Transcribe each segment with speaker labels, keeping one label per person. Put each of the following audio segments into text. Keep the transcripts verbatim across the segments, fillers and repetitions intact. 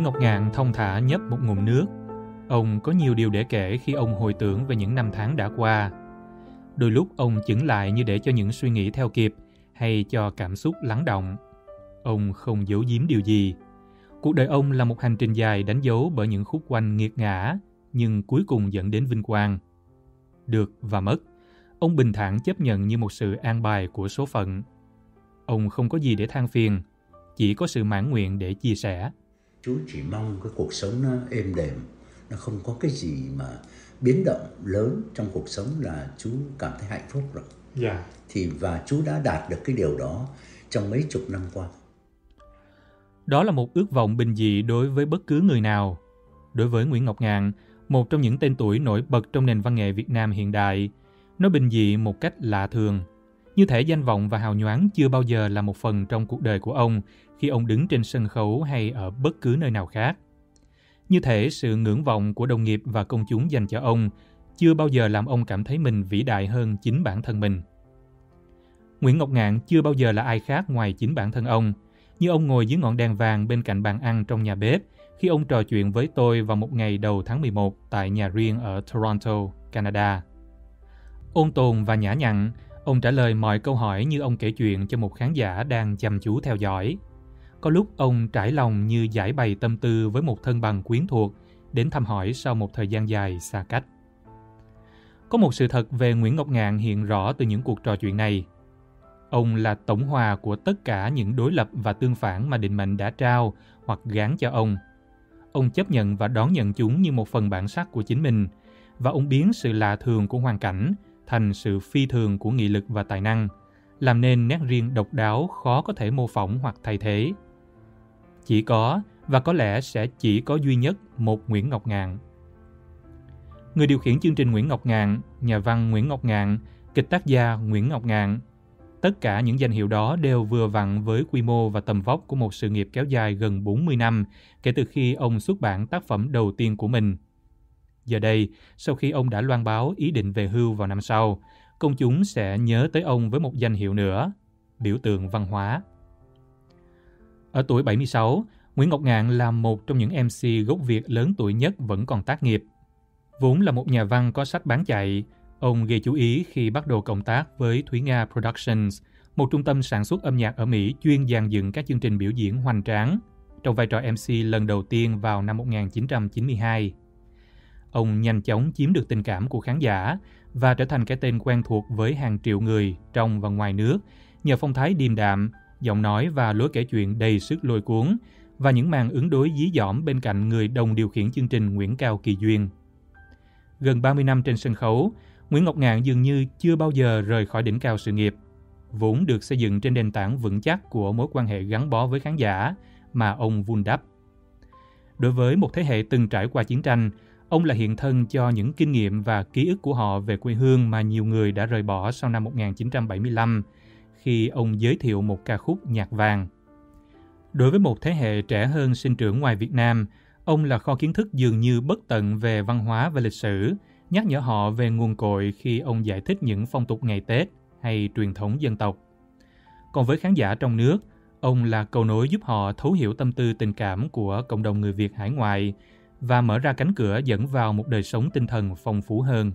Speaker 1: Ngọc Ngạn thong thả nhấp một ngụm nước. Ông có nhiều điều để kể khi ông hồi tưởng về những năm tháng đã qua. Đôi lúc ông chững lại như để cho những suy nghĩ theo kịp hay cho cảm xúc lắng động. Ông không giấu giếm điều gì. Cuộc đời ông là một hành trình dài đánh dấu bởi những khúc quanh nghiệt ngã, nhưng cuối cùng dẫn đến vinh quang. Được và mất, ông bình thản chấp nhận như một sự an bài của số phận. Ông không có gì để than phiền, chỉ có sự mãn nguyện để chia sẻ.
Speaker 2: Chú chỉ mong cái cuộc sống nó êm đềm, nó không có cái gì mà biến động lớn trong cuộc sống là chú cảm thấy hạnh phúc rồi.
Speaker 1: Yeah.
Speaker 2: Thì và chú đã đạt được cái điều đó trong mấy chục năm qua.
Speaker 1: Đó là một ước vọng bình dị đối với bất cứ người nào. Đối với Nguyễn Ngọc Ngạn, một trong những tên tuổi nổi bật trong nền văn nghệ Việt Nam hiện đại, nó bình dị một cách lạ thường. Như thể danh vọng và hào nhoáng chưa bao giờ là một phần trong cuộc đời của ông khi ông đứng trên sân khấu hay ở bất cứ nơi nào khác. Như thể sự ngưỡng vọng của đồng nghiệp và công chúng dành cho ông chưa bao giờ làm ông cảm thấy mình vĩ đại hơn chính bản thân mình. Nguyễn Ngọc Ngạn chưa bao giờ là ai khác ngoài chính bản thân ông, như ông ngồi dưới ngọn đèn vàng bên cạnh bàn ăn trong nhà bếp khi ông trò chuyện với tôi vào một ngày đầu tháng mười một tại nhà riêng ở Toronto, Canada. Ôn tồn và nhã nhặn, ông trả lời mọi câu hỏi như ông kể chuyện cho một khán giả đang chăm chú theo dõi. Có lúc ông trải lòng như giải bày tâm tư với một thân bằng quyến thuộc đến thăm hỏi sau một thời gian dài xa cách. Có một sự thật về Nguyễn Ngọc Ngạn hiện rõ từ những cuộc trò chuyện này. Ông là tổng hòa của tất cả những đối lập và tương phản mà định mệnh đã trao hoặc gán cho ông. Ông chấp nhận và đón nhận chúng như một phần bản sắc của chính mình, và ông biến sự lạ thường của hoàn cảnh thành sự phi thường của nghị lực và tài năng, làm nên nét riêng độc đáo khó có thể mô phỏng hoặc thay thế. Chỉ có, và có lẽ sẽ chỉ có duy nhất một Nguyễn Ngọc Ngạn. Người điều khiển chương trình Nguyễn Ngọc Ngạn, nhà văn Nguyễn Ngọc Ngạn, kịch tác gia Nguyễn Ngọc Ngạn. Tất cả những danh hiệu đó đều vừa vặn với quy mô và tầm vóc của một sự nghiệp kéo dài gần bốn mươi năm kể từ khi ông xuất bản tác phẩm đầu tiên của mình. Giờ đây, sau khi ông đã loan báo ý định về hưu vào năm sau, công chúng sẽ nhớ tới ông với một danh hiệu nữa, biểu tượng văn hóa. Ở tuổi bảy mươi sáu, Nguyễn Ngọc Ngạn là một trong những em xê gốc Việt lớn tuổi nhất vẫn còn tác nghiệp. Vốn là một nhà văn có sách bán chạy, ông gây chú ý khi bắt đầu cộng tác với Thúy Nga Productions, một trung tâm sản xuất âm nhạc ở Mỹ chuyên dàn dựng các chương trình biểu diễn hoành tráng, trong vai trò em xê lần đầu tiên vào năm một nghìn chín trăm chín mươi hai. Ông nhanh chóng chiếm được tình cảm của khán giả và trở thành cái tên quen thuộc với hàng triệu người trong và ngoài nước nhờ phong thái điềm đạm, giọng nói và lối kể chuyện đầy sức lôi cuốn và những màn ứng đối dí dỏm bên cạnh người đồng điều khiển chương trình Nguyễn Cao Kỳ Duyên. Gần ba mươi năm trên sân khấu, Nguyễn Ngọc Ngạn dường như chưa bao giờ rời khỏi đỉnh cao sự nghiệp, vốn được xây dựng trên nền tảng vững chắc của mối quan hệ gắn bó với khán giả mà ông vun đắp. Đối với một thế hệ từng trải qua chiến tranh, ông là hiện thân cho những kinh nghiệm và ký ức của họ về quê hương mà nhiều người đã rời bỏ sau năm một nghìn chín trăm bảy mươi lăm, khi ông giới thiệu một ca khúc Nhạc vàng. Đối với một thế hệ trẻ hơn sinh trưởng ngoài Việt Nam, ông là kho kiến thức dường như bất tận về văn hóa và lịch sử, nhắc nhở họ về nguồn cội khi ông giải thích những phong tục ngày Tết hay truyền thống dân tộc. Còn với khán giả trong nước, ông là cầu nối giúp họ thấu hiểu tâm tư tình cảm của cộng đồng người Việt hải ngoại và mở ra cánh cửa dẫn vào một đời sống tinh thần phong phú hơn.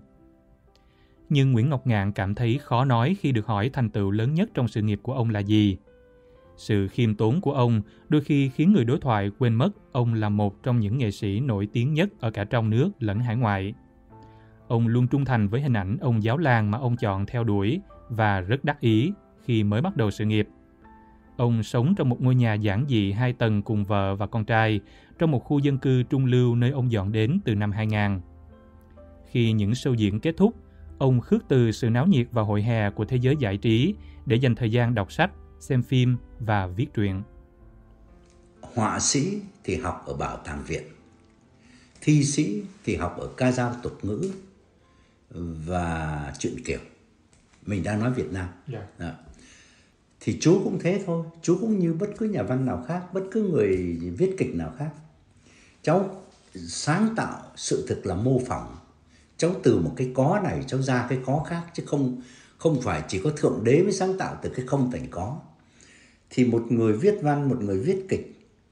Speaker 1: Nhưng Nguyễn Ngọc Ngạn cảm thấy khó nói khi được hỏi thành tựu lớn nhất trong sự nghiệp của ông là gì. Sự khiêm tốn của ông đôi khi khiến người đối thoại quên mất ông là một trong những nghệ sĩ nổi tiếng nhất ở cả trong nước lẫn hải ngoại. Ông luôn trung thành với hình ảnh ông giáo làng mà ông chọn theo đuổi và rất đắc ý khi mới bắt đầu sự nghiệp. Ông sống trong một ngôi nhà giản dị hai tầng cùng vợ và con trai trong một khu dân cư trung lưu nơi ông dọn đến từ năm hai nghìn. Khi những show diễn kết thúc, ông khước từ sự náo nhiệt và hội hè của thế giới giải trí để dành thời gian đọc sách, xem phim và viết truyện.
Speaker 2: Họa sĩ thì học ở Bảo tàng Viện, thi sĩ thì học ở ca dao tục ngữ và truyện kiều. Mình đang nói Việt Nam. Yeah. Đó. Thì chú cũng thế thôi, chú cũng như bất cứ nhà văn nào khác, bất cứ người viết kịch nào khác. Cháu sáng tạo sự thực là mô phỏng. Cháu từ một cái có này cháu ra cái có khác, chứ không không phải chỉ có Thượng Đế mới sáng tạo từ cái không thành có. Thì một người viết văn, một người viết kịch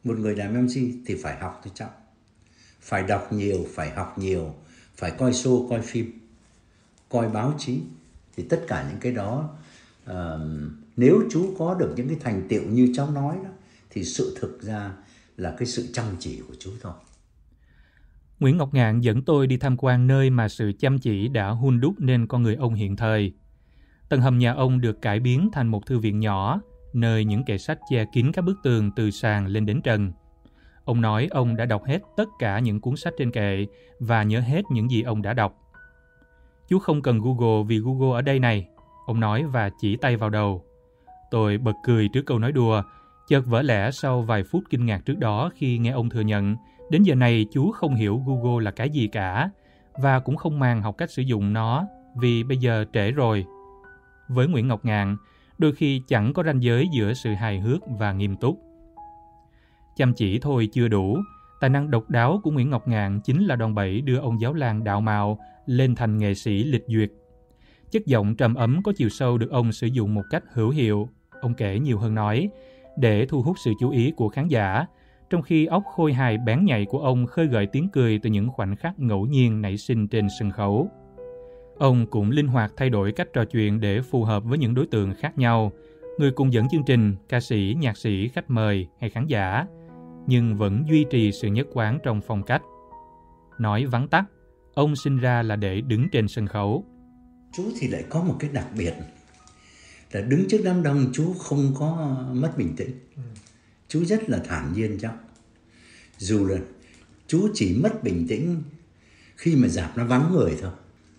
Speaker 2: Một người làm em xê thì phải học thôi cháu. Phải đọc nhiều, phải học nhiều, phải coi show, coi phim, coi báo chí. Thì tất cả những cái đó, uh, nếu chú có được những cái thành tựu như cháu nói đó, thì sự thực ra là cái sự chăm chỉ của chú thôi.
Speaker 1: Nguyễn Ngọc Ngạn dẫn tôi đi tham quan nơi mà sự chăm chỉ đã hun đúc nên con người ông hiện thời. Tầng hầm nhà ông được cải biến thành một thư viện nhỏ, nơi những kệ sách che kín các bức tường từ sàn lên đến trần. Ông nói ông đã đọc hết tất cả những cuốn sách trên kệ và nhớ hết những gì ông đã đọc. Chú không cần Google vì Google ở đây này, ông nói và chỉ tay vào đầu. Tôi bật cười trước câu nói đùa, chợt vỡ lẽ sau vài phút kinh ngạc trước đó khi nghe ông thừa nhận đến giờ này chú không hiểu Google là cái gì cả và cũng không màng học cách sử dụng nó vì bây giờ trễ rồi. Với Nguyễn Ngọc Ngạn, đôi khi chẳng có ranh giới giữa sự hài hước và nghiêm túc. Chăm chỉ thôi chưa đủ, tài năng độc đáo của Nguyễn Ngọc Ngạn chính là đòn bẩy đưa ông giáo làng đạo mạo lên thành nghệ sĩ lịch duyệt. Chất giọng trầm ấm có chiều sâu được ông sử dụng một cách hữu hiệu, ông kể nhiều hơn nói, để thu hút sự chú ý của khán giả, trong khi óc khôi hài bén nhạy của ông khơi gợi tiếng cười từ những khoảnh khắc ngẫu nhiên nảy sinh trên sân khấu. Ông cũng linh hoạt thay đổi cách trò chuyện để phù hợp với những đối tượng khác nhau, người cùng dẫn chương trình, ca sĩ, nhạc sĩ, khách mời hay khán giả, nhưng vẫn duy trì sự nhất quán trong phong cách. Nói vắn tắt, ông sinh ra là để đứng trên sân khấu.
Speaker 2: Chú thì lại có một cái đặc biệt là đứng trước đám đông chú không có mất bình tĩnh. Ừ. Chú rất là thản nhiên cháu. Dù là chú chỉ mất bình tĩnh khi mà rạp nó vắng người thôi.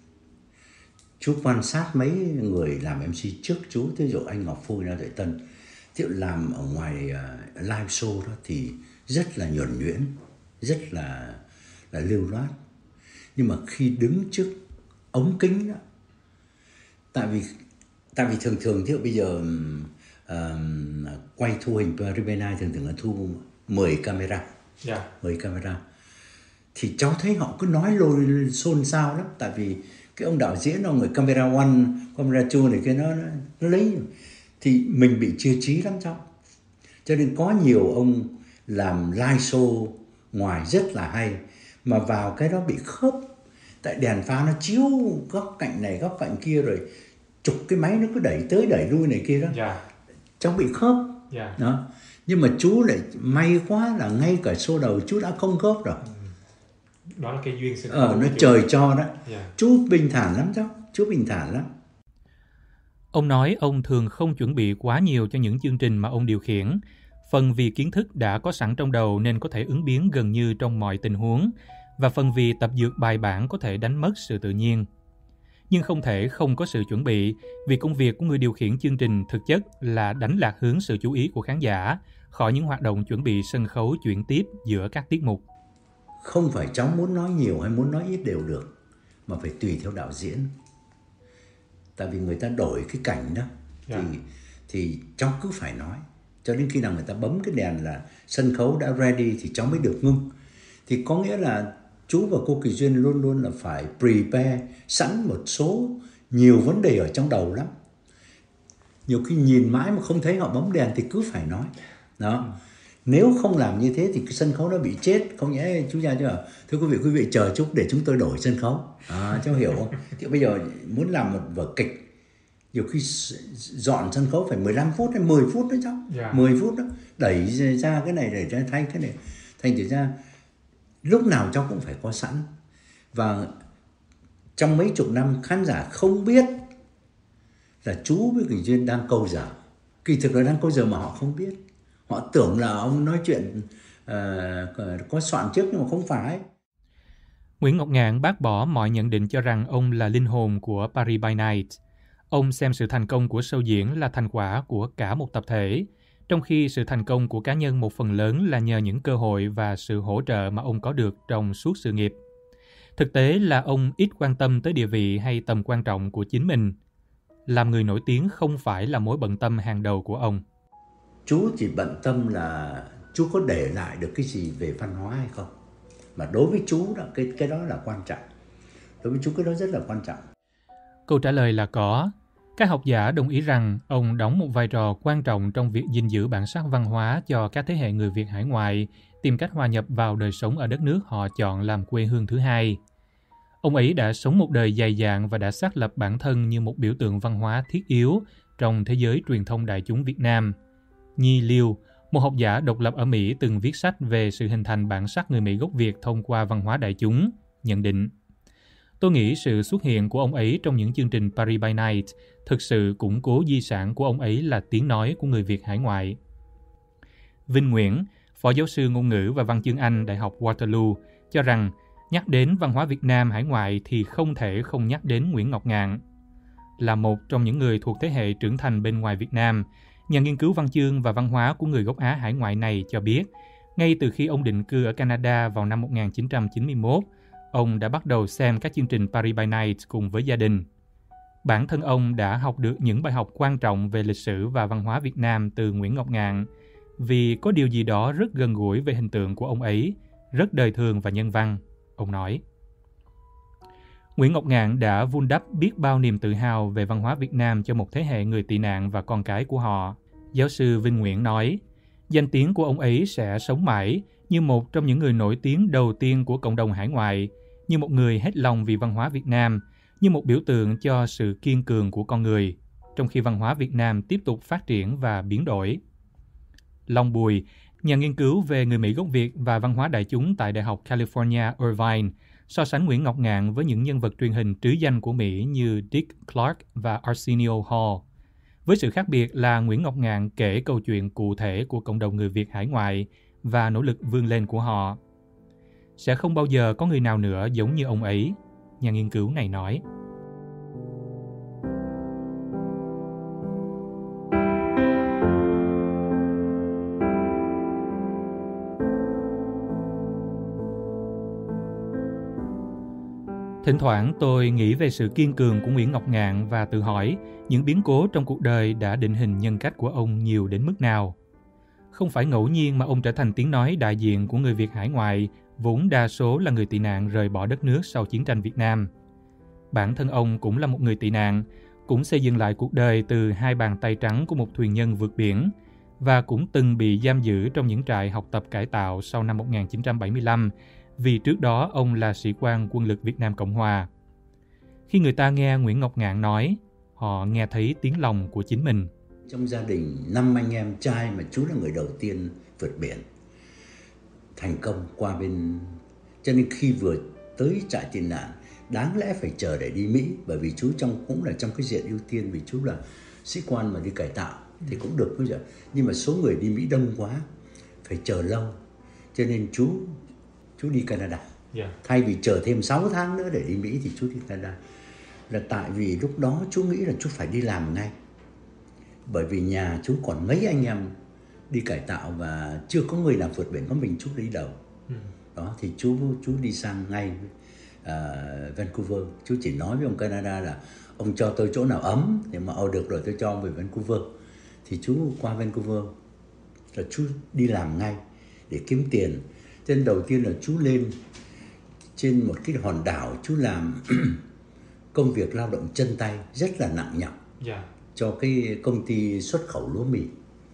Speaker 2: Chú quan sát mấy người làm em xê trước chú, ví dụ anh Ngọc Phui, Lê Tuệ Tân, thì làm ở ngoài uh, live show đó thì rất là nhuần nhuyễn, rất là là lưu loát. Nhưng mà khi đứng trước ống kính đó, tại vì tại vì thường thường thì bây giờ uh, quay thu hình Ribenai thường thường là thu mười camera, yeah. mười camera, thì cháu thấy họ cứ nói lôi xôn xao lắm, tại vì cái ông đạo diễn ông người camera one, camera two này kia nó, nó lấy, thì mình bị chia trí lắm cháu. Cho nên có nhiều ông làm live show ngoài rất là hay, mà vào cái đó bị khớp, tại đèn pha nó chiếu góc cạnh này góc cạnh kia, rồi chụp cái máy nó cứ đẩy tới đẩy lui này kia đó, yeah. cháu bị khớp, yeah. đó. Nhưng mà chú lại may quá là ngay cả show đầu chú đã không khớp rồi.
Speaker 1: Đó là cái duyên sân khấu.
Speaker 2: Ờ, nó trời cho đó. Yeah. Chú bình thản lắm cháu, chú bình thản lắm.
Speaker 1: Ông nói ông thường không chuẩn bị quá nhiều cho những chương trình mà ông điều khiển. Phần vì kiến thức đã có sẵn trong đầu nên có thể ứng biến gần như trong mọi tình huống, và phần vì tập dượt bài bản có thể đánh mất sự tự nhiên. Nhưng không thể không có sự chuẩn bị, vì công việc của người điều khiển chương trình thực chất là đánh lạc hướng sự chú ý của khán giả khỏi những hoạt động chuẩn bị sân khấu chuyển tiếp giữa các tiết mục.
Speaker 2: Không phải cháu muốn nói nhiều hay muốn nói ít đều được, mà phải tùy theo đạo diễn. Tại vì người ta đổi cái cảnh đó, yeah. thì, thì cháu cứ phải nói. Cho đến khi nào người ta bấm cái đèn là sân khấu đã ready thì cháu mới được ngưng. Thì có nghĩa là chú và cô Kỳ Duyên luôn luôn là phải prepare sẵn một số nhiều vấn đề ở trong đầu lắm. Nhiều khi nhìn mãi mà không thấy họ bấm đèn thì cứ phải nói. Đó. Nếu không làm như thế thì cái sân khấu nó bị chết. Không nhẽ chú ra chứ à? Thưa quý vị, quý vị chờ chút để chúng tôi đổi sân khấu. À, cháu hiểu không? Thì bây giờ muốn làm một vở kịch, nhiều khi dọn sân khấu phải mười lăm phút hay mười phút đó cháu. Yeah. mười phút đó. Đẩy ra cái này, đẩy ra thay cái này. Thành thử ra lúc nào cháu cũng phải có sẵn. Và trong mấy chục năm khán giả không biết là chú với Kỳ Duyên đang câu giờ. Kỳ thực là đang câu giờ mà họ không biết. Họ tưởng là ông nói chuyện uh, có soạn trước nhưng mà không phải.
Speaker 1: Nguyễn Ngọc Ngạn bác bỏ mọi nhận định cho rằng ông là linh hồn của Paris by Night. Ông xem sự thành công của show diễn là thành quả của cả một tập thể, trong khi sự thành công của cá nhân một phần lớn là nhờ những cơ hội và sự hỗ trợ mà ông có được trong suốt sự nghiệp. Thực tế là ông ít quan tâm tới địa vị hay tầm quan trọng của chính mình. Làm người nổi tiếng không phải là mối bận tâm hàng đầu của ông.
Speaker 2: Chú chỉ bận tâm là chú có để lại được cái gì về văn hóa hay không. Mà đối với chú là cái, cái đó là quan trọng. Đối với chú cái đó rất là quan trọng.
Speaker 1: Câu trả lời là có. Các học giả đồng ý rằng ông đóng một vai trò quan trọng trong việc gìn giữ bản sắc văn hóa cho các thế hệ người Việt hải ngoại, tìm cách hòa nhập vào đời sống ở đất nước họ chọn làm quê hương thứ hai. Ông ấy đã sống một đời dày dạn và đã xác lập bản thân như một biểu tượng văn hóa thiết yếu trong thế giới truyền thông đại chúng Việt Nam. Nhi Liêu, một học giả độc lập ở Mỹ từng viết sách về sự hình thành bản sắc người Mỹ gốc Việt thông qua văn hóa đại chúng, nhận định: Tôi nghĩ sự xuất hiện của ông ấy trong những chương trình Paris by Night thực sự củng cố di sản của ông ấy là tiếng nói của người Việt hải ngoại. Vinh Nguyễn, phó giáo sư ngôn ngữ và văn chương Anh Đại học Waterloo, cho rằng nhắc đến văn hóa Việt Nam hải ngoại thì không thể không nhắc đến Nguyễn Ngọc Ngạn. Là một trong những người thuộc thế hệ trưởng thành bên ngoài Việt Nam, nhà nghiên cứu văn chương và văn hóa của người gốc Á hải ngoại này cho biết, ngay từ khi ông định cư ở Canada vào năm một nghìn chín trăm chín mươi mốt, ông đã bắt đầu xem các chương trình Paris by Night cùng với gia đình. Bản thân ông đã học được những bài học quan trọng về lịch sử và văn hóa Việt Nam từ Nguyễn Ngọc Ngạn, vì có điều gì đó rất gần gũi về hình tượng của ông ấy, rất đời thường và nhân văn, ông nói. Nguyễn Ngọc Ngạn đã vun đắp biết bao niềm tự hào về văn hóa Việt Nam cho một thế hệ người tị nạn và con cái của họ. Giáo sư Vinh Nguyễn nói, danh tiếng của ông ấy sẽ sống mãi như một trong những người nổi tiếng đầu tiên của cộng đồng hải ngoại, như một người hết lòng vì văn hóa Việt Nam, như một biểu tượng cho sự kiên cường của con người, trong khi văn hóa Việt Nam tiếp tục phát triển và biến đổi. Long Bùi, nhà nghiên cứu về người Mỹ gốc Việt và văn hóa đại chúng tại Đại học California, Irvine, so sánh Nguyễn Ngọc Ngạn với những nhân vật truyền hình trứ danh của Mỹ như Dick Clark và Arsenio Hall. Với sự khác biệt là Nguyễn Ngọc Ngạn kể câu chuyện cụ thể của cộng đồng người Việt hải ngoại và nỗ lực vươn lên của họ. Sẽ không bao giờ có người nào nữa giống như ông ấy, nhà nghiên cứu này nói. Thỉnh thoảng tôi nghĩ về sự kiên cường của Nguyễn Ngọc Ngạn và tự hỏi những biến cố trong cuộc đời đã định hình nhân cách của ông nhiều đến mức nào. Không phải ngẫu nhiên mà ông trở thành tiếng nói đại diện của người Việt hải ngoại, vốn đa số là người tị nạn rời bỏ đất nước sau chiến tranh Việt Nam. Bản thân ông cũng là một người tị nạn, cũng xây dựng lại cuộc đời từ hai bàn tay trắng của một thuyền nhân vượt biển, và cũng từng bị giam giữ trong những trại học tập cải tạo sau năm một nghìn chín trăm bảy mươi lăm, vì trước đó ông là sĩ quan quân lực Việt Nam Cộng Hòa. Khi người ta nghe Nguyễn Ngọc Ngạn nói, họ nghe thấy tiếng lòng của chính mình.
Speaker 2: Trong gia đình năm anh em trai mà chú là người đầu tiên vượt biển thành công qua bên, cho nên khi vừa tới trại tị nạn đáng lẽ phải chờ để đi Mỹ, bởi vì chú trong cũng là trong cái diện ưu tiên, vì chú là sĩ quan mà đi cải tạo thì cũng được bây giờ, nhưng mà số người đi Mỹ đông quá, phải chờ lâu, cho nên chú chú đi Canada. Yeah. Thay vì chờ thêm sáu tháng nữa để đi Mỹ thì chú đi Canada. Là tại vì lúc đó chú nghĩ là chú phải đi làm ngay, bởi vì nhà chú còn mấy anh em đi cải tạo và chưa có người nào vượt biển, có mình chú đi đầu. Ừ. Đó thì chú chú đi sang ngay uh, Vancouver. Chú chỉ nói với ông Canada là ông cho tôi chỗ nào ấm thì mà ờ được rồi tôi cho ông về Vancouver. Thì chú qua Vancouver là chú đi làm ngay để kiếm tiền. Cho nên đầu tiên là chú lên trên một cái hòn đảo, chú làm công việc lao động chân tay rất là nặng nhọc. Yeah. Cho cái công ty xuất khẩu lúa mì.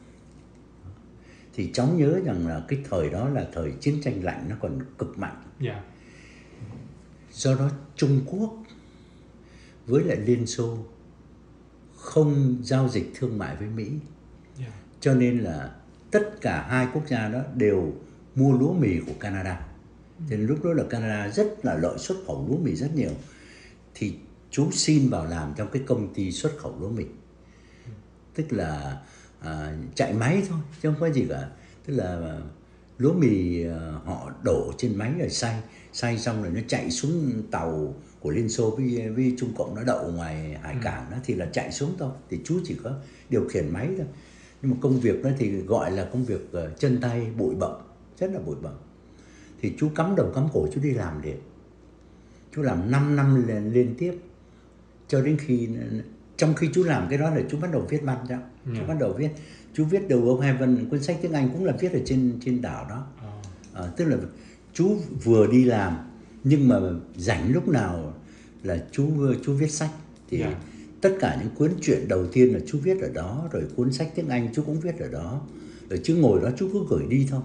Speaker 2: Thì cháu nhớ rằng là cái thời đó là thời chiến tranh lạnh nó còn cực mạnh. Yeah. Do đó Trung Quốc với lại Liên Xô không giao dịch thương mại với Mỹ. Yeah. Cho nên là tất cả hai quốc gia đó đều mua lúa mì của Canada. Cho nên lúc đó là Canada rất là lợi xuất khẩu lúa mì rất nhiều. Thì chú xin vào làm trong cái công ty xuất khẩu lúa mì. Tức là à, chạy máy thôi, chứ không có gì cả. Tức là lúa mì à, họ đổ trên máy rồi xay, xay xong rồi nó chạy xuống tàu của Liên Xô với, với Trung Cộng nó đậu ngoài hải ừ. cảng đó, thì là chạy xuống thôi. Thì chú chỉ có điều khiển máy thôi. Nhưng mà công việc đó thì gọi là công việc uh, chân tay bụi bặm, rất là bụi bặm. Thì chú cắm đầu cắm cổ chú đi làm liền. Chú làm năm năm liên, liên tiếp. Cho đến khi, trong khi chú làm cái đó là chú bắt đầu viết văn ra. Ừ. Chú bắt đầu viết, chú viết đầu ông Heaven, cuốn sách tiếng Anh cũng là viết ở trên, trên đảo đó. Ừ. À, tức là chú vừa đi làm, nhưng mà rảnh lúc nào là chú chú viết sách. Thì, yeah. Tất cả những cuốn truyện đầu tiên là chú viết ở đó, rồi cuốn sách tiếng Anh chú cũng viết ở đó, rồi chú ngồi đó chú cứ gửi đi thôi.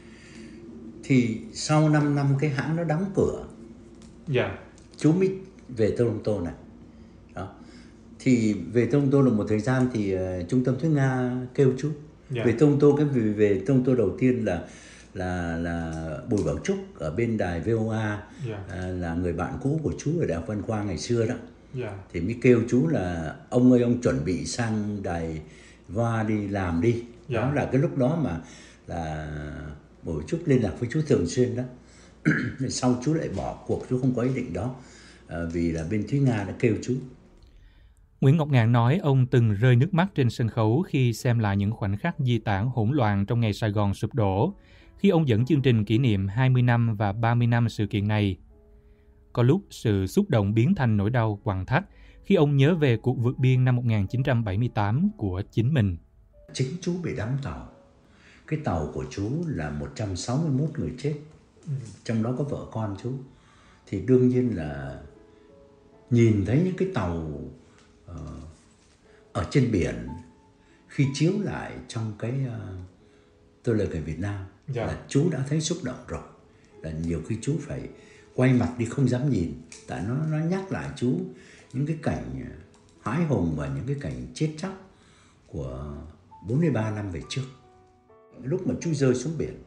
Speaker 2: Thì sau năm năm cái hãng nó đóng cửa,
Speaker 1: yeah.
Speaker 2: chú mới về Toronto này. Đó. Thì về Toronto được một thời gian thì uh, trung tâm Thúy Nga kêu chú yeah. về Toronto. Cái về, về Toronto đầu tiên là là là Bùi Bảo Trúc ở bên đài vê o a, yeah. uh, là người bạn cũ của chú ở Đại học Văn Khoa ngày xưa đó. Yeah. Thì mới kêu chú là ông ơi, ông chuẩn bị sang đài Voa đi làm đi. Yeah. Đó là cái lúc đó mà là Bùi Bảo Trúc liên lạc với chú thường xuyên đó. Sau chú lại bỏ cuộc, chú không có ý định đó, à, vì là bên Thúy Nga đã kêu chú.
Speaker 1: Nguyễn Ngọc Ngạn nói ông từng rơi nước mắt trên sân khấu khi xem lại những khoảnh khắc di tản hỗn loạn trong ngày Sài Gòn sụp đổ, khi ông dẫn chương trình kỷ niệm hai mươi năm và ba mươi năm sự kiện này. Có lúc sự xúc động biến thành nỗi đau quặn thắt khi ông nhớ về cuộc vượt biên năm một nghìn chín trăm bảy mươi tám của chính mình.
Speaker 2: Chính chú bị đắm tàu. Cái tàu của chú là một trăm sáu mươi mốt người chết, ừ. trong đó có vợ con chú. Thì đương nhiên là nhìn thấy những cái tàu uh, ở trên biển khi chiếu lại trong cái uh, Tôi Là Người Việt Nam, yeah. là chú đã thấy xúc động rồi. Là nhiều khi chú phải quay mặt đi không dám nhìn, tại nó nó nhắc lại chú những cái cảnh hãi hùng và những cái cảnh chết chóc của bốn mươi ba năm về trước. Lúc mà chú rơi xuống biển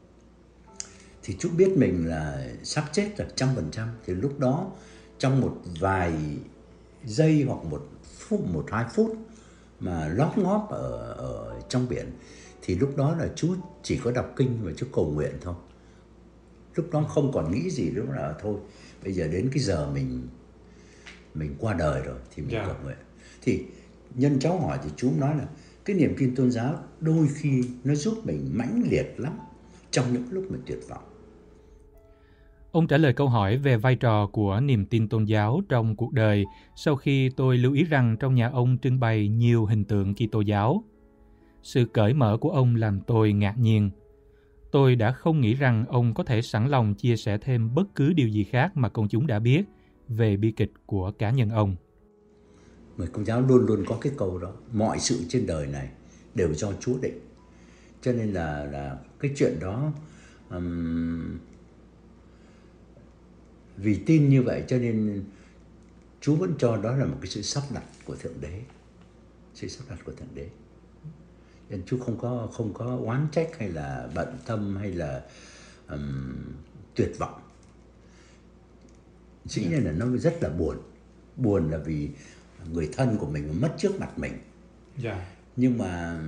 Speaker 2: thì chú biết mình là sắp chết rồi, trăm phần trăm. Thì lúc đó trong một vài giây hoặc một phút, một hai phút mà lóp ngóp ở, ở trong biển, thì lúc đó là chú chỉ có đọc kinh và chú cầu nguyện thôi. Lúc đó không còn nghĩ gì, lúc đó là thôi, bây giờ đến cái giờ mình mình qua đời rồi thì mình yeah. cầu nguyện. Thì nhân cháu hỏi thì chú nói là cái niềm tin tôn giáo đôi khi nó giúp mình mãnh liệt lắm trong những lúc mình tuyệt vọng.
Speaker 1: Ông trả lời câu hỏi về vai trò của niềm tin tôn giáo trong cuộc đời sau khi tôi lưu ý rằng trong nhà ông trưng bày nhiều hình tượng Kitô giáo. Sự cởi mở của ông làm tôi ngạc nhiên. Tôi đã không nghĩ rằng ông có thể sẵn lòng chia sẻ thêm bất cứ điều gì khác mà công chúng đã biết về bi kịch của cá nhân ông.
Speaker 2: Người Công giáo luôn luôn có cái câu đó, mọi sự trên đời này đều do Chúa định. Cho nên là là cái chuyện đó, um, vì tin như vậy cho nên Chúa vẫn cho đó là một cái sự sắp đặt của Thượng Đế, sự sắp đặt của Thượng Đế. Nên Chúa không có không có oán trách hay là bận tâm hay là um, tuyệt vọng. Dĩ nhiên là nó rất là buồn, buồn là vì người thân của mình mất trước mặt mình. Yeah. Nhưng mà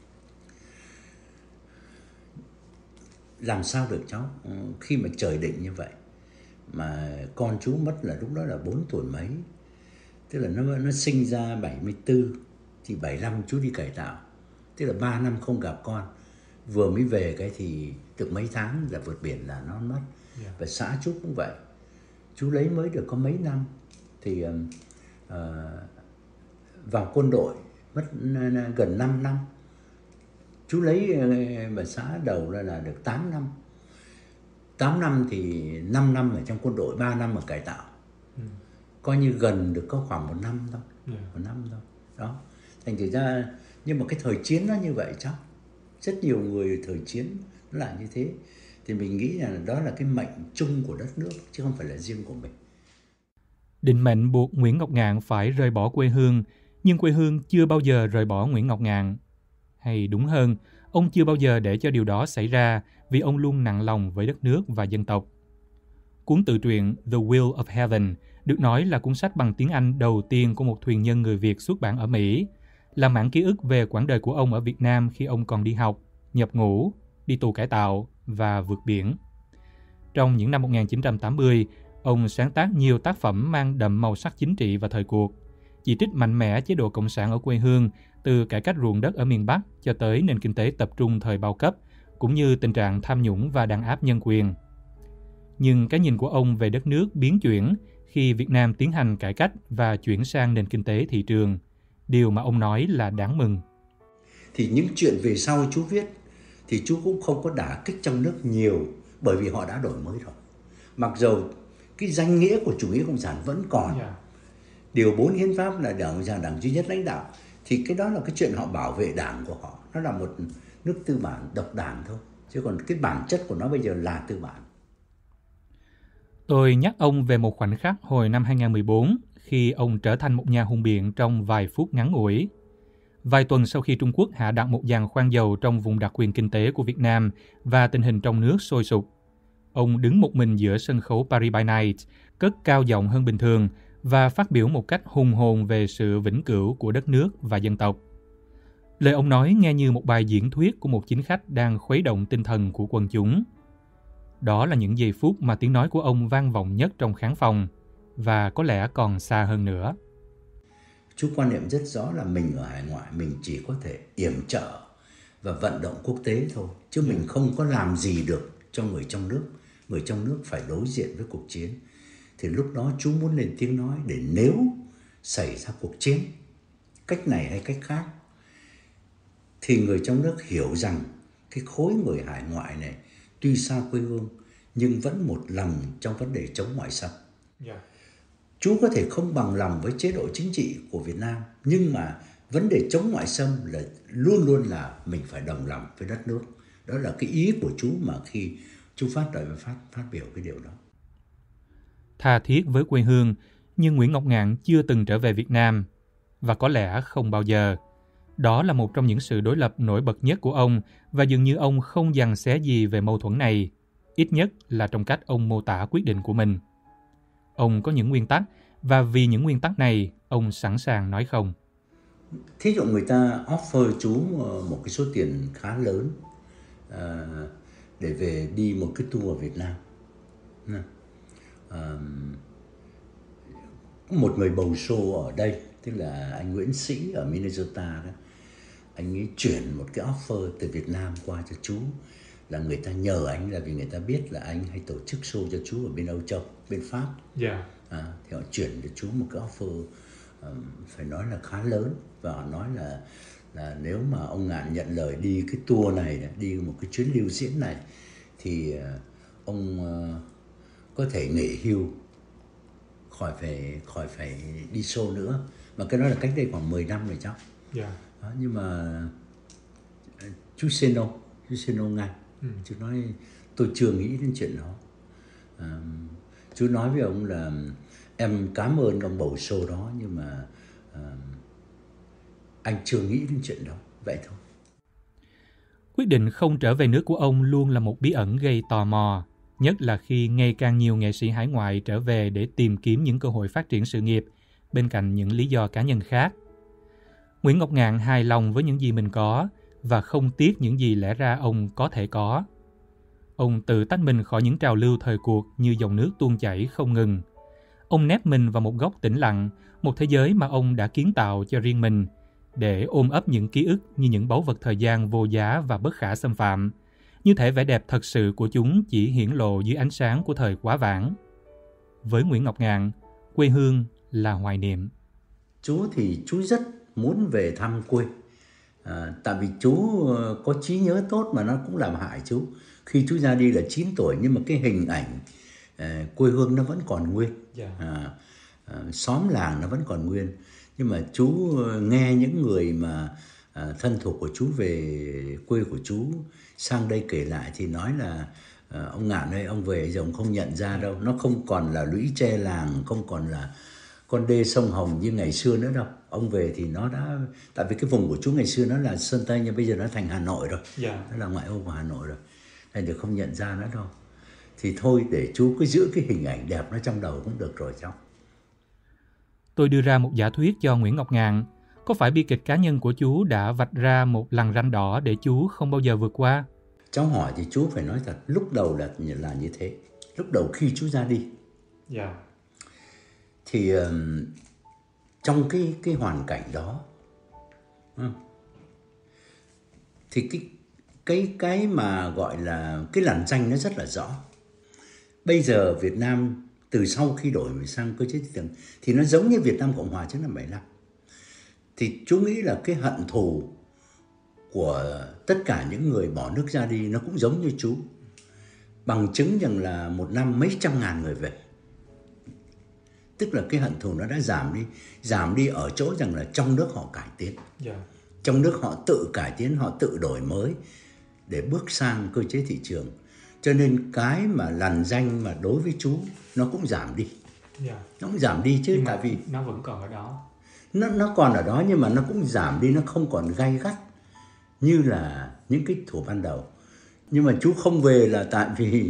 Speaker 2: làm sao được cháu, khi mà trời định như vậy mà con chú mất là lúc đó là bốn tuổi mấy, tức là nó nó sinh ra bảy mươi tư thì bảy mươi lăm chú đi cải tạo, tức là ba năm không gặp con, vừa mới về cái thì được mấy tháng là vượt biển là nó mất. Yeah. Và xã chú cũng vậy, chú lấy mới được có mấy năm thì uh, uh, vào quân đội mất gần năm năm. Chú lấy bà xã đầu ra là được tám năm. tám năm thì năm năm ở trong quân đội, ba năm ở cải tạo. Ừ. Coi như gần được có khoảng một năm thôi. Yeah. Một năm thôi. Đó. Thành thử ra, nhưng mà cái thời chiến nó như vậy chắc. Rất nhiều người thời chiến nó là như thế. Thì mình nghĩ là đó là cái mệnh chung của đất nước, chứ không phải là riêng của mình.
Speaker 1: Định mệnh buộc Nguyễn Ngọc Ngạn phải rời bỏ quê hương, nhưng quê hương chưa bao giờ rời bỏ Nguyễn Ngọc Ngạn. Hay đúng hơn, ông chưa bao giờ để cho điều đó xảy ra vì ông luôn nặng lòng với đất nước và dân tộc. Cuốn tự truyện The Will of Heaven được nói là cuốn sách bằng tiếng Anh đầu tiên của một thuyền nhân người Việt xuất bản ở Mỹ, là mảng ký ức về quãng đời của ông ở Việt Nam khi ông còn đi học, nhập ngũ, đi tù cải tạo và vượt biển. Trong những năm một nghìn chín trăm tám mươi, ông sáng tác nhiều tác phẩm mang đậm màu sắc chính trị và thời cuộc, chỉ trích mạnh mẽ chế độ cộng sản ở quê hương, từ cải cách ruộng đất ở miền Bắc cho tới nền kinh tế tập trung thời bao cấp, cũng như tình trạng tham nhũng và đàn áp nhân quyền. Nhưng cái nhìn của ông về đất nước biến chuyển khi Việt Nam tiến hành cải cách và chuyển sang nền kinh tế thị trường, điều mà ông nói là đáng mừng.
Speaker 2: Thì những chuyện về sau chú viết thì chú cũng không có đả kích trong nước nhiều, bởi vì họ đã đổi mới rồi. Mặc dù cái danh nghĩa của chủ nghĩa cộng sản vẫn còn, yeah. Điều bốn hiến pháp là đảng là đảng duy nhất lãnh đạo. Thì cái đó là cái chuyện họ bảo vệ đảng của họ. Nó là một nước tư bản độc đảng thôi. Chứ còn cái bản chất của nó bây giờ là tư bản.
Speaker 1: Tôi nhắc ông về một khoảnh khắc hồi năm hai không một bốn khi ông trở thành một nhà hùng biện trong vài phút ngắn ngủi. Vài tuần sau khi Trung Quốc hạ đặt một giàn khoan dầu trong vùng đặc quyền kinh tế của Việt Nam và tình hình trong nước sôi sục, ông đứng một mình giữa sân khấu Paris by Night, cất cao giọng hơn bình thường và phát biểu một cách hùng hồn về sự vĩnh cửu của đất nước và dân tộc. Lời ông nói nghe như một bài diễn thuyết của một chính khách đang khuấy động tinh thần của quần chúng. Đó là những giây phút mà tiếng nói của ông vang vọng nhất trong khán phòng, và có lẽ còn xa hơn nữa.
Speaker 2: Chú quan niệm rất rõ là mình ở hải ngoại mình chỉ có thể yểm trợ và vận động quốc tế thôi, chứ mình không có làm gì được cho người trong nước. Người trong nước phải đối diện với cuộc chiến. Thì lúc đó chú muốn lên tiếng nói để nếu xảy ra cuộc chiến, cách này hay cách khác, thì người trong nước hiểu rằng cái khối người hải ngoại này tuy xa quê hương nhưng vẫn một lòng trong vấn đề chống ngoại xâm. Yeah. Chú có thể không bằng lòng với chế độ chính trị của Việt Nam, nhưng mà vấn đề chống ngoại xâm là luôn luôn là mình phải đồng lòng với đất nước. Đó là cái ý của chú mà khi chú phát lời và phát, phát biểu cái điều đó.
Speaker 1: Tha thiết với quê hương, nhưng Nguyễn Ngọc Ngạn chưa từng trở về Việt Nam, và có lẽ không bao giờ. Đó là một trong những sự đối lập nổi bật nhất của ông, và dường như ông không giằng xé gì về mâu thuẫn này, ít nhất là trong cách ông mô tả quyết định của mình. Ông có những nguyên tắc, và vì những nguyên tắc này, ông sẵn sàng nói không.
Speaker 2: Thí dụ người ta offer chú một cái số tiền khá lớn uh, để về đi một cái tour ở Việt Nam. Uh, một người bầu show ở đây, tức là anh Nguyễn Sĩ ở Minnesota đó, anh ấy chuyển một cái offer từ Việt Nam qua cho chú, là người ta nhờ anh là vì người ta biết là anh hay tổ chức show cho chú ở bên Âu Châu, bên Pháp. Yeah. À, thì họ chuyển cho chú một cái offer um, phải nói là khá lớn, và họ nói là là nếu mà ông Ngạn nhận lời đi cái tour này, đi một cái chuyến lưu diễn này, thì uh, ông uh, có thể nghỉ hưu, khỏi phải khỏi phải đi show nữa. Mà cái đó là cách đây khoảng mười năm rồi cháu. Yeah. Đó, nhưng mà chú say no, chú say no ngay. Ừ. Chú nói tôi chưa nghĩ đến chuyện đó. À, chú nói với ông là em cảm ơn ông bầu show đó, nhưng mà à, anh chưa nghĩ đến chuyện đó, vậy thôi.
Speaker 1: Quyết định không trở về nước của ông luôn là một bí ẩn gây tò mò, nhất là khi ngày càng nhiều nghệ sĩ hải ngoại trở về để tìm kiếm những cơ hội phát triển sự nghiệp, bên cạnh những lý do cá nhân khác. Nguyễn Ngọc Ngạn hài lòng với những gì mình có, và không tiếc những gì lẽ ra ông có thể có. Ông tự tách mình khỏi những trào lưu thời cuộc như dòng nước tuôn chảy không ngừng. Ông nép mình vào một góc tĩnh lặng, một thế giới mà ông đã kiến tạo cho riêng mình, để ôm ấp những ký ức như những báu vật thời gian vô giá và bất khả xâm phạm. Như thể vẻ đẹp thật sự của chúng chỉ hiển lộ dưới ánh sáng của thời quá vãng. Với Nguyễn Ngọc Ngạn, quê hương là hoài niệm.
Speaker 2: Chú thì chú rất muốn về thăm quê. À, tại vì chú có trí nhớ tốt mà nó cũng làm hại chú. Khi chú ra đi là chín tuổi, nhưng mà cái hình ảnh à, quê hương nó vẫn còn nguyên. Yeah. À, à, xóm làng nó vẫn còn nguyên. Nhưng mà chú nghe những người mà à, thân thuộc của chú về quê của chú sang đây kể lại thì nói là à, ông Ngạn ơi, ông về giờ ông không nhận ra đâu. Nó không còn là lũy tre làng, không còn là con đê sông Hồng như ngày xưa nữa đâu. Ông về thì nó đã, tại vì cái vùng của chú ngày xưa nó là Sơn Tây, nhưng bây giờ nó thành Hà Nội rồi. Yeah. Nó là ngoại ô của Hà Nội rồi, nên được không nhận ra nữa đâu. Thì thôi để chú cứ giữ cái hình ảnh đẹp nó trong đầu cũng được rồi cháu.
Speaker 1: Tôi đưa ra một giả thuyết cho Nguyễn Ngọc Ngạn. Có phải bi kịch cá nhân của chú đã vạch ra một lằn ranh đỏ để chú không bao giờ vượt qua?
Speaker 2: Cháu hỏi thì chú phải nói thật, lúc đầu là, là như thế. Lúc đầu khi chú ra đi, yeah. thì um, trong cái, cái hoàn cảnh đó, um, thì cái, cái, cái mà gọi là cái lằn ranh nó rất là rõ. Bây giờ Việt Nam từ sau khi đổi sang cơ chế thị trường thì nó giống như Việt Nam Cộng Hòa trước năm bảy mươi lăm. Thì chú nghĩ là cái hận thù của tất cả những người bỏ nước ra đi nó cũng giống như chú. Bằng chứng rằng là một năm mấy trăm ngàn người về. Tức là cái hận thù nó đã giảm đi. Giảm đi ở chỗ rằng là trong nước họ cải tiến. Yeah. Trong nước họ tự cải tiến, họ tự đổi mới để bước sang cơ chế thị trường. Cho nên cái mà lằn danh mà đối với chú nó cũng giảm đi. Yeah. Nó cũng giảm đi chứ,
Speaker 1: nhưng
Speaker 2: tại vì
Speaker 1: nó vẫn còn ở đó.
Speaker 2: Nó, nó còn ở đó nhưng mà nó cũng giảm đi, nó không còn gay gắt như là những cái thủ ban đầu. Nhưng mà chú không về là tại vì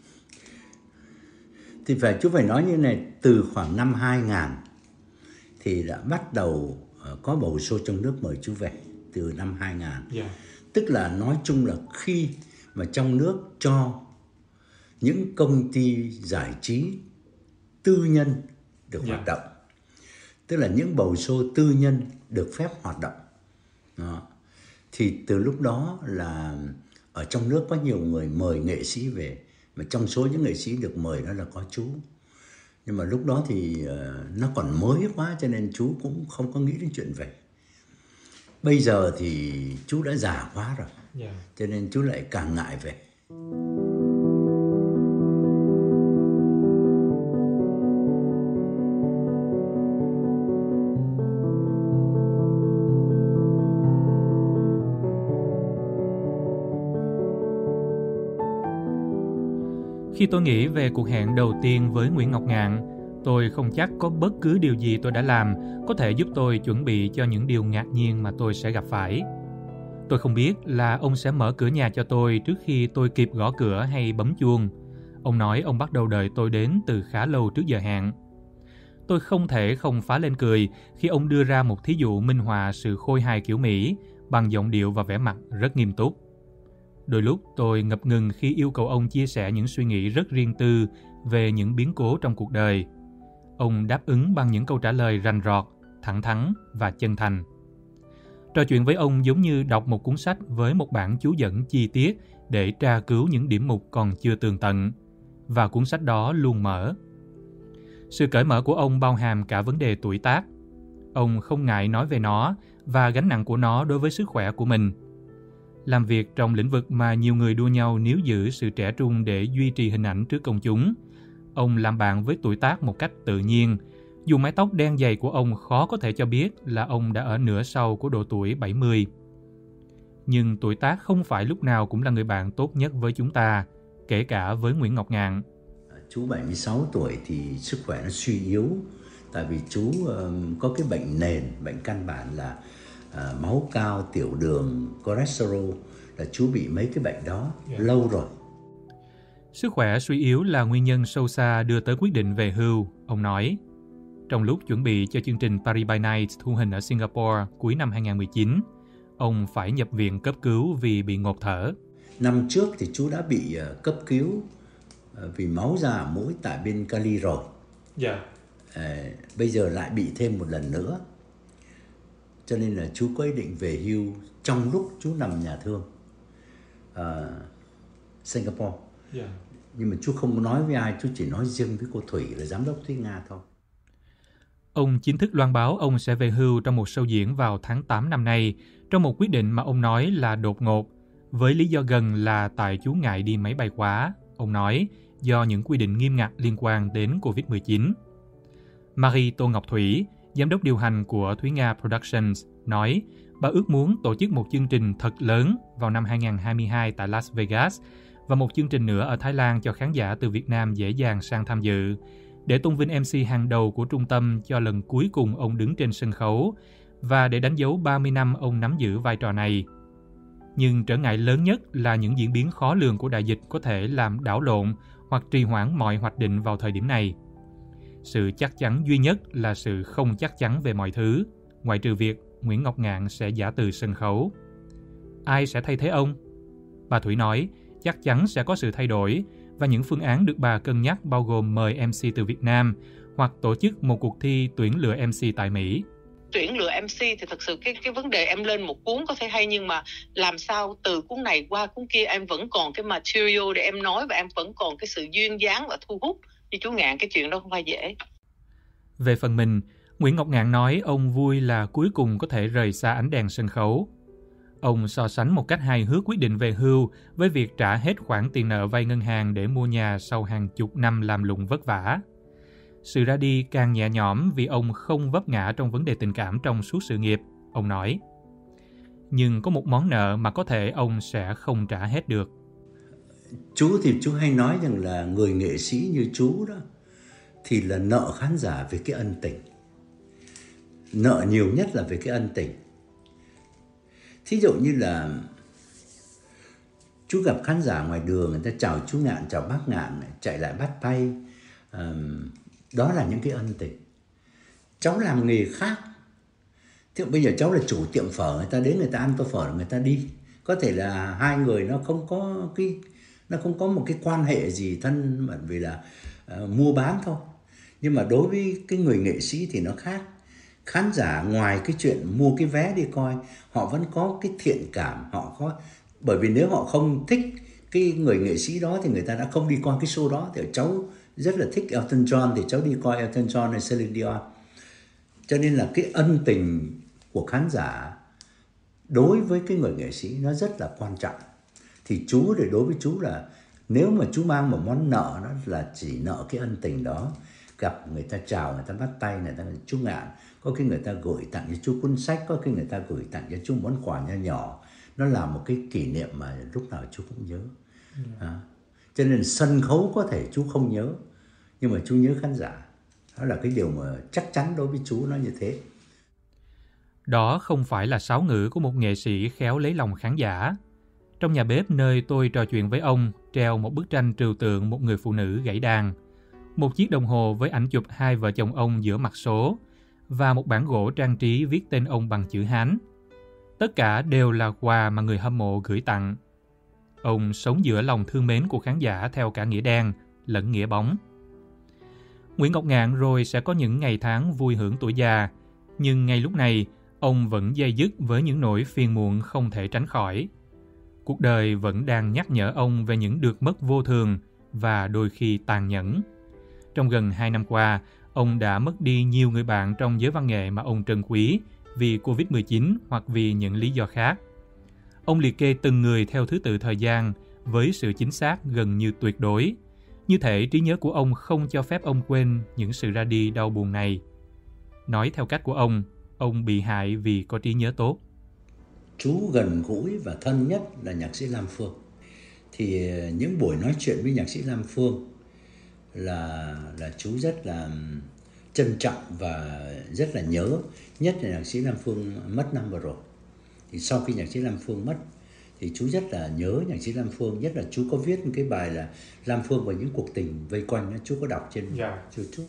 Speaker 2: thì phải chú phải nói như này, từ khoảng năm hai nghìn thì đã bắt đầu có bầu show trong nước mời chú về, từ năm hai nghìn. Yeah. Tức là nói chung là khi mà trong nước cho những công ty giải trí tư nhân được yeah. hoạt động, tức là những bầu show tư nhân được phép hoạt động. Đó. Thì từ lúc đó là ở trong nước có nhiều người mời nghệ sĩ về, mà trong số những nghệ sĩ được mời đó là có chú. Nhưng mà lúc đó thì uh, nó còn mới quá cho nên chú cũng không có nghĩ đến chuyện về. Bây giờ thì chú đã già quá rồi, yeah. cho nên chú lại càng ngại về.
Speaker 1: Khi tôi nghĩ về cuộc hẹn đầu tiên với Nguyễn Ngọc Ngạn, tôi không chắc có bất cứ điều gì tôi đã làm có thể giúp tôi chuẩn bị cho những điều ngạc nhiên mà tôi sẽ gặp phải. Tôi không biết là ông sẽ mở cửa nhà cho tôi trước khi tôi kịp gõ cửa hay bấm chuông. Ông nói ông bắt đầu đợi tôi đến từ khá lâu trước giờ hẹn. Tôi không thể không phá lên cười khi ông đưa ra một thí dụ minh họa sự khôi hài kiểu Mỹ bằng giọng điệu và vẻ mặt rất nghiêm túc. Đôi lúc tôi ngập ngừng khi yêu cầu ông chia sẻ những suy nghĩ rất riêng tư về những biến cố trong cuộc đời. Ông đáp ứng bằng những câu trả lời rành rọt, thẳng thắn và chân thành. Trò chuyện với ông giống như đọc một cuốn sách với một bản chú dẫn chi tiết để tra cứu những điểm mục còn chưa tường tận, và cuốn sách đó luôn mở. Sự cởi mở của ông bao hàm cả vấn đề tuổi tác. Ông không ngại nói về nó và gánh nặng của nó đối với sức khỏe của mình. Làm việc trong lĩnh vực mà nhiều người đua nhau níu giữ sự trẻ trung để duy trì hình ảnh trước công chúng, ông làm bạn với tuổi tác một cách tự nhiên, dù mái tóc đen dày của ông khó có thể cho biết là ông đã ở nửa sau của độ tuổi bảy mươi. Nhưng tuổi tác không phải lúc nào cũng là người bạn tốt nhất với chúng ta, kể cả với Nguyễn Ngọc Ngạn.
Speaker 2: Chú bảy mươi sáu tuổi thì sức khỏe nó suy yếu, tại vì chú uh, có cái bệnh nền, bệnh căn bản là uh, máu cao, tiểu đường, cholesterol, là chú bị mấy cái bệnh đó yeah. lâu rồi.
Speaker 1: Sức khỏe suy yếu là nguyên nhân sâu xa đưa tới quyết định về hưu, ông nói. Trong lúc chuẩn bị cho chương trình Paris by Night thu hình ở Singapore cuối năm hai không một chín, ông phải nhập viện cấp cứu vì bị ngộp thở.
Speaker 2: Năm trước thì chú đã bị uh, cấp cứu uh, vì máu ra ở mũi tại bên Cali rồi. Yeah. Uh, bây giờ lại bị thêm một lần nữa. Cho nên là chú có ý định về hưu trong lúc chú nằm nhà thương uh, Singapore. Yeah. Nhưng mà chú không nói với ai, chú chỉ nói riêng với cô Thủy là giám đốc Thúy Nga thôi.
Speaker 1: Ông chính thức loan báo ông sẽ về hưu trong một show diễn vào tháng tám năm nay, trong một quyết định mà ông nói là đột ngột, với lý do gần là tại chú ngại đi máy bay quá, ông nói, do những quy định nghiêm ngặt liên quan đến covid mười chín. Marie Tô Ngọc Thủy, giám đốc điều hành của Thúy Nga Productions, nói bà ước muốn tổ chức một chương trình thật lớn vào năm hai không hai hai tại Las Vegas và một chương trình nữa ở Thái Lan cho khán giả từ Việt Nam dễ dàng sang tham dự, để tôn vinh em xê hàng đầu của trung tâm cho lần cuối cùng ông đứng trên sân khấu và để đánh dấu ba mươi năm ông nắm giữ vai trò này. Nhưng trở ngại lớn nhất là những diễn biến khó lường của đại dịch có thể làm đảo lộn hoặc trì hoãn mọi hoạch định vào thời điểm này. Sự chắc chắn duy nhất là sự không chắc chắn về mọi thứ, ngoại trừ việc Nguyễn Ngọc Ngạn sẽ giã từ sân khấu. Ai sẽ thay thế ông? Bà Thủy nói, chắc chắn sẽ có sự thay đổi, và những phương án được bà cân nhắc bao gồm mời em xê từ Việt Nam hoặc tổ chức một cuộc thi tuyển lựa em xê tại Mỹ.
Speaker 3: Tuyển lựa em xê thì thật sự cái cái vấn đề em lên một cuốn có thể hay, nhưng mà làm sao từ cuốn này qua cuốn kia em vẫn còn cái material để em nói và em vẫn còn cái sự duyên dáng và thu hút như chú Ngạn, cái chuyện đó không phải dễ.
Speaker 1: Về phần mình, Nguyễn Ngọc Ngạn nói ông vui là cuối cùng có thể rời xa ánh đèn sân khấu. Ông so sánh một cách hài hước quyết định về hưu với việc trả hết khoản tiền nợ vay ngân hàng để mua nhà sau hàng chục năm làm lụng vất vả. sự ra đi càng nhẹ nhõm vì ông không vấp ngã trong vấn đề tình cảm trong suốt sự nghiệp, ông nói. Nhưng có một món nợ mà có thể ông sẽ không trả hết được.
Speaker 2: Chú thì chú hay nói rằng là người nghệ sĩ như chú đó thì là nợ khán giả về cái ân tình. Nợ nhiều nhất là về cái ân tình. Thí dụ như là chú gặp khán giả ngoài đường, người ta chào chú Ngạn, chào bác Ngạn, chạy lại bắt tay. À, đó là những cái ân tình. Cháu làm nghề khác. Thế bây giờ cháu là chủ tiệm phở, người ta đến người ta ăn tô phở người ta đi. Có thể là hai người nó không có cái nó không có một cái quan hệ gì thân, bởi vì là uh, mua bán thôi. Nhưng mà đối với cái người nghệ sĩ thì nó khác. Khán giả ngoài cái chuyện mua cái vé đi coi, họ vẫn có cái thiện cảm, họ có, bởi vì nếu họ không thích cái người nghệ sĩ đó thì người ta đã không đi coi cái show đó. Thì cháu rất là thích Elton John thì cháu đi coi Elton John hay Celine Dion. Cho nên là cái ân tình của khán giả đối với cái người nghệ sĩ nó rất là quan trọng. Thì chú thì đối với chú là nếu mà chú mang một món nợ đó là chỉ nợ cái ân tình đó. Gặp người ta chào, người ta bắt tay, người ta chú Ngạn, có khi người ta gửi tặng cho chú cuốn sách, có khi người ta gửi tặng cho chú món quà nhỏ nhỏ. Nó là một cái kỷ niệm mà lúc nào chú cũng nhớ. À, cho nên sân khấu có thể chú không nhớ, nhưng mà chú nhớ khán giả. Đó là cái điều mà chắc chắn đối với chú nó như thế.
Speaker 1: Đó không phải là sáo ngữ của một nghệ sĩ khéo lấy lòng khán giả. Trong nhà bếp nơi tôi trò chuyện với ông, treo một bức tranh trừu tượng một người phụ nữ gảy đàn, một chiếc đồng hồ với ảnh chụp hai vợ chồng ông giữa mặt số và một bản gỗ trang trí viết tên ông bằng chữ Hán. Tất cả đều là quà mà người hâm mộ gửi tặng. Ông sống giữa lòng thương mến của khán giả theo cả nghĩa đen lẫn nghĩa bóng. Nguyễn Ngọc Ngạn rồi sẽ có những ngày tháng vui hưởng tuổi già, nhưng ngay lúc này, ông vẫn day dứt với những nỗi phiền muộn không thể tránh khỏi. Cuộc đời vẫn đang nhắc nhở ông về những được mất vô thường và đôi khi tàn nhẫn. Trong gần hai năm qua, ông đã mất đi nhiều người bạn trong giới văn nghệ mà ông trân quý vì covid mười chín hoặc vì những lý do khác. Ông liệt kê từng người theo thứ tự thời gian với sự chính xác gần như tuyệt đối. Như thể trí nhớ của ông không cho phép ông quên những sự ra đi đau buồn này. Nói theo cách của ông, ông bị hại vì có trí nhớ tốt.
Speaker 2: Chú gần gũi và thân nhất là nhạc sĩ Lam Phương. Thì những buổi nói chuyện với nhạc sĩ Lam Phương là là chú rất là trân trọng và rất là nhớ. Nhất là nhạc sĩ Lam Phương mất năm vừa rồi. Thì sau khi nhạc sĩ Lam Phương mất thì chú rất là nhớ nhạc sĩ Lam Phương. Nhất là chú có viết một cái bài là Lam Phương và những cuộc tình vây quanh, chú có đọc trên yeah. YouTube.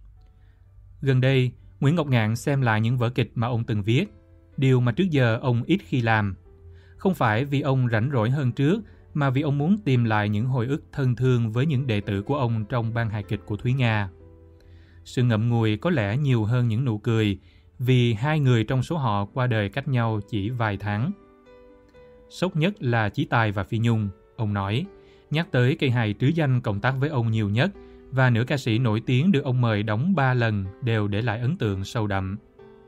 Speaker 1: Gần đây, Nguyễn Ngọc Ngạn xem lại những vở kịch mà ông từng viết, điều mà trước giờ ông ít khi làm. Không phải vì ông rảnh rỗi hơn trước, mà vì ông muốn tìm lại những hồi ức thân thương với những đệ tử của ông trong ban hài kịch của Thúy Nga. Sự ngậm ngùi có lẽ nhiều hơn những nụ cười, vì hai người trong số họ qua đời cách nhau chỉ vài tháng. Sốc nhất là Chí Tài và Phi Nhung, ông nói, nhắc tới cây hài trứ danh cộng tác với ông nhiều nhất, và nữ ca sĩ nổi tiếng được ông mời đóng ba lần đều để lại ấn tượng sâu đậm.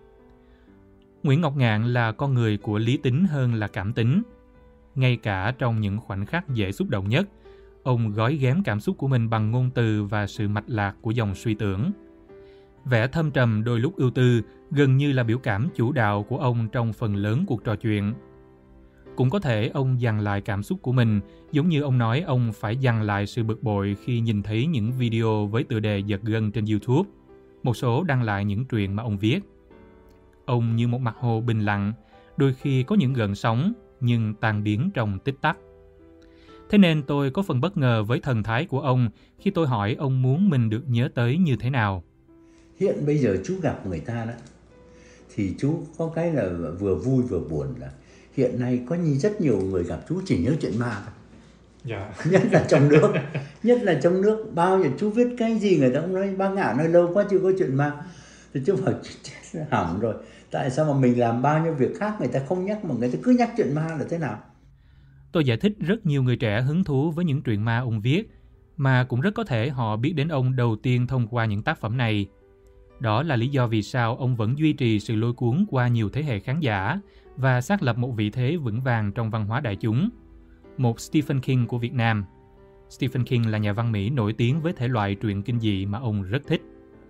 Speaker 1: Nguyễn Ngọc Ngạn là con người của lý tính hơn là cảm tính. Ngay cả trong những khoảnh khắc dễ xúc động nhất, ông gói ghém cảm xúc của mình bằng ngôn từ và sự mạch lạc của dòng suy tưởng. Vẻ thâm trầm đôi lúc ưu tư gần như là biểu cảm chủ đạo của ông trong phần lớn cuộc trò chuyện. Cũng có thể ông dằn lại cảm xúc của mình, giống như ông nói ông phải dằn lại sự bực bội khi nhìn thấy những video với tựa đề giật gân trên YouTube. Một số đăng lại những truyện mà ông viết. Ông như một mặt hồ bình lặng, đôi khi có những gợn sóng, nhưng tan biến trong tích tắc. Thế nên tôi có phần bất ngờ với thần thái của ông khi tôi hỏi ông muốn mình được nhớ tới như thế nào.
Speaker 2: Hiện bây giờ chú gặp người ta đó, thì chú có cái là vừa vui vừa buồn là hiện nay có như rất nhiều người gặp chú chỉ nhớ chuyện ma thôi. Dạ. Nhất là trong nước, nhất là trong nước, bao giờ chú viết cái gì người ta cũng nói bác Ngạn nói lâu quá chưa có chuyện ma. Thì chú bảo chết hỏng rồi, tại sao mà mình làm bao nhiêu việc khác người ta không nhắc mà người ta cứ nhắc chuyện ma là thế nào?
Speaker 1: Tôi giải thích rất nhiều người trẻ hứng thú với những truyện ma ông viết, mà cũng rất có thể họ biết đến ông đầu tiên thông qua những tác phẩm này. Đó là lý do vì sao ông vẫn duy trì sự lôi cuốn qua nhiều thế hệ khán giả và xác lập một vị thế vững vàng trong văn hóa đại chúng. Một Stephen King của Việt Nam. Stephen King là nhà văn Mỹ nổi tiếng với thể loại truyện kinh dị mà ông rất thích.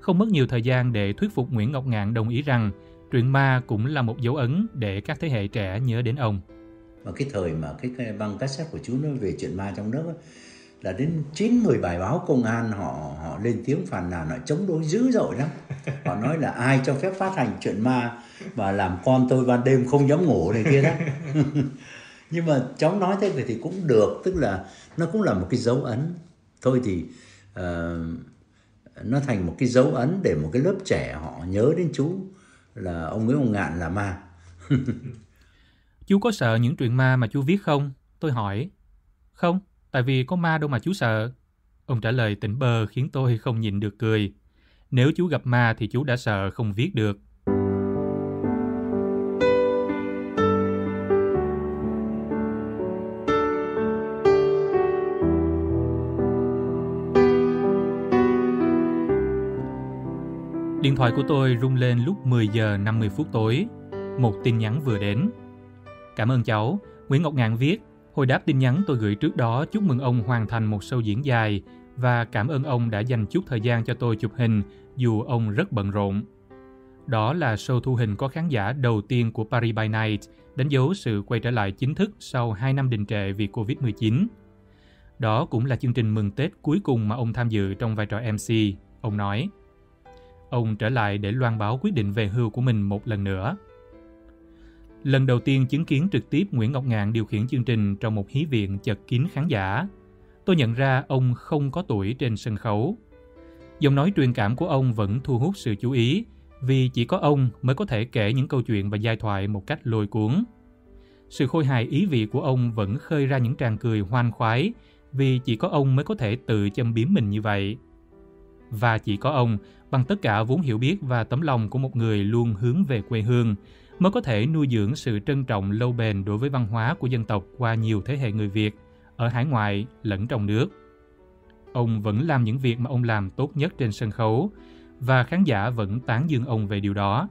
Speaker 1: Không mất nhiều thời gian để thuyết phục Nguyễn Ngọc Ngạn đồng ý rằng truyện ma cũng là một dấu ấn để các thế hệ trẻ nhớ đến ông.
Speaker 2: Và cái thời mà cái, cái băng cassette của chú nói về chuyện ma trong nước ấy, là đến chín mười bài báo công an họ họ lên tiếng phàn nàn, họ chống đối dữ dội lắm. Họ nói là ai cho phép phát hành chuyện ma và làm con tôi ban đêm không dám ngủ này kia đó. Nhưng mà cháu nói thế thì cũng được, tức là nó cũng là một cái dấu ấn. Thôi thì uh, nó thành một cái dấu ấn để một cái lớp trẻ họ nhớ đến chú là ông Nguyễn Ngọc Ngạn là ma.
Speaker 1: Chú có sợ những truyện ma mà chú viết không? Tôi hỏi. Không, tại vì có ma đâu mà chú sợ. Ông trả lời tỉnh bơ khiến tôi không nhịn được cười. Nếu chú gặp ma thì chú đã sợ không viết được. Điện thoại của tôi rung lên lúc mười giờ năm mươi phút tối. Một tin nhắn vừa đến. Cảm ơn cháu, Nguyễn Ngọc Ngạn viết. Hồi đáp tin nhắn tôi gửi trước đó chúc mừng ông hoàn thành một show diễn dài và cảm ơn ông đã dành chút thời gian cho tôi chụp hình dù ông rất bận rộn. Đó là show thu hình có khán giả đầu tiên của Paris by Night, đánh dấu sự quay trở lại chính thức sau hai năm đình trệ vì covid mười chín. Đó cũng là chương trình mừng Tết cuối cùng mà ông tham dự trong vai trò em xê, ông nói. Ông trở lại để loan báo quyết định về hưu của mình một lần nữa. Lần đầu tiên chứng kiến trực tiếp Nguyễn Ngọc Ngạn điều khiển chương trình trong một hí viện chật kín khán giả, tôi nhận ra ông không có tuổi trên sân khấu. Giọng nói truyền cảm của ông vẫn thu hút sự chú ý vì chỉ có ông mới có thể kể những câu chuyện và giai thoại một cách lôi cuốn. Sự khôi hài ý vị của ông vẫn khơi ra những tràng cười hoan khoái vì chỉ có ông mới có thể tự châm biếm mình như vậy. Và chỉ có ông, bằng tất cả vốn hiểu biết và tấm lòng của một người luôn hướng về quê hương, mới có thể nuôi dưỡng sự trân trọng lâu bền đối với văn hóa của dân tộc qua nhiều thế hệ người Việt, ở hải ngoại lẫn trong nước. Ông vẫn làm những việc mà ông làm tốt nhất trên sân khấu, và khán giả vẫn tán dương ông về điều đó.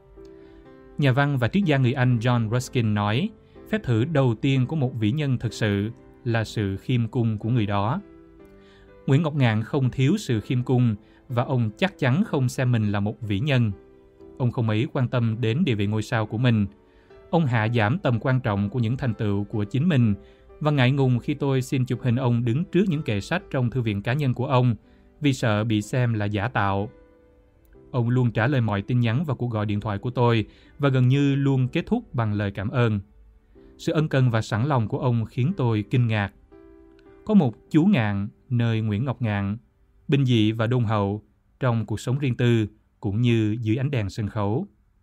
Speaker 1: Nhà văn và triết gia người Anh John Ruskin nói, phép thử đầu tiên của một vĩ nhân thực sự là sự khiêm cung của người đó. Nguyễn Ngọc Ngạn không thiếu sự khiêm cung, và ông chắc chắn không xem mình là một vĩ nhân. Ông không mấy quan tâm đến địa vị ngôi sao của mình. Ông hạ giảm tầm quan trọng của những thành tựu của chính mình và ngại ngùng khi tôi xin chụp hình ông đứng trước những kệ sách trong thư viện cá nhân của ông vì sợ bị xem là giả tạo. Ông luôn trả lời mọi tin nhắn và cuộc gọi điện thoại của tôi và gần như luôn kết thúc bằng lời cảm ơn. Sự ân cần và sẵn lòng của ông khiến tôi kinh ngạc. Có một chú Ngạn nơi Nguyễn Ngọc Ngạn, bình dị và đôn hậu trong cuộc sống riêng tư cũng như dưới ánh đèn sân khấu.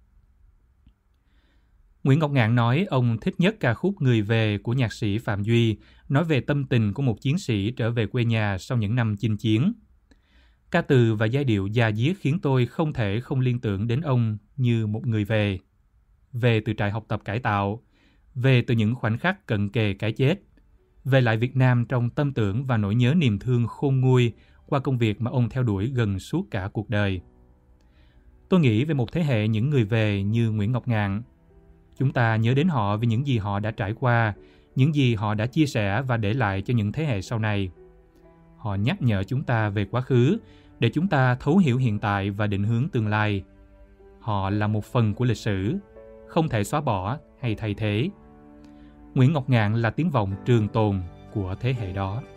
Speaker 1: Nguyễn Ngọc Ngạn nói ông thích nhất ca khúc Người Về của nhạc sĩ Phạm Duy, nói về tâm tình của một chiến sĩ trở về quê nhà sau những năm chinh chiến. Ca từ và giai điệu da diết khiến tôi không thể không liên tưởng đến ông như một người về. Về từ trại học tập cải tạo, về từ những khoảnh khắc cận kề cái chết, về lại Việt Nam trong tâm tưởng và nỗi nhớ niềm thương khôn nguôi qua công việc mà ông theo đuổi gần suốt cả cuộc đời. Tôi nghĩ về một thế hệ những người về như Nguyễn Ngọc Ngạn. Chúng ta nhớ đến họ vì những gì họ đã trải qua, những gì họ đã chia sẻ và để lại cho những thế hệ sau này. Họ nhắc nhở chúng ta về quá khứ để chúng ta thấu hiểu hiện tại và định hướng tương lai. Họ là một phần của lịch sử, không thể xóa bỏ hay thay thế. Nguyễn Ngọc Ngạn là tiếng vọng trường tồn của thế hệ đó.